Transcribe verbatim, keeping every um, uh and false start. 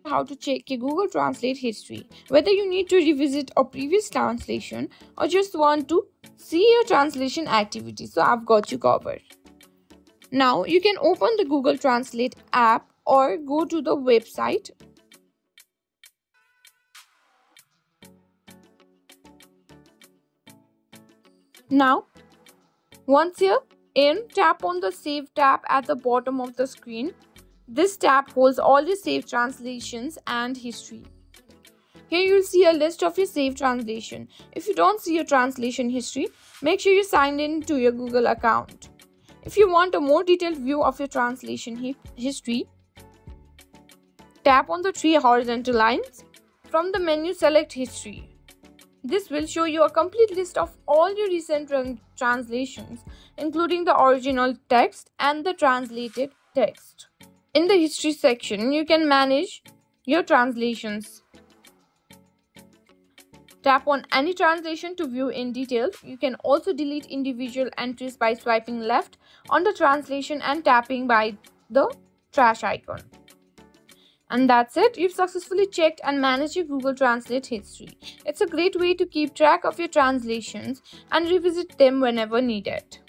How to check your Google Translate history. Whether you need to revisit a previous translation or just want to see your translation activity, so I've got you covered. Now you can open the Google Translate app or go to the website. Now once you're in, tap on the Save tab at the bottom of the screen. This tab holds all your saved translations and history. Here you'll see a list of your saved translation. If you don't see your translation history, make sure you sign in to your Google account. If you want a more detailed view of your translation hi history, tap on the three horizontal lines. From the menu, select History. This will show you a complete list of all your recent translations, including the original text and the translated text. In the History section, you can manage your translations. Tap on any translation to view in detail. You can also delete individual entries by swiping left on the translation and tapping by the trash icon. And that's it. You've successfully checked and managed your Google Translate history. It's a great way to keep track of your translations and revisit them whenever needed.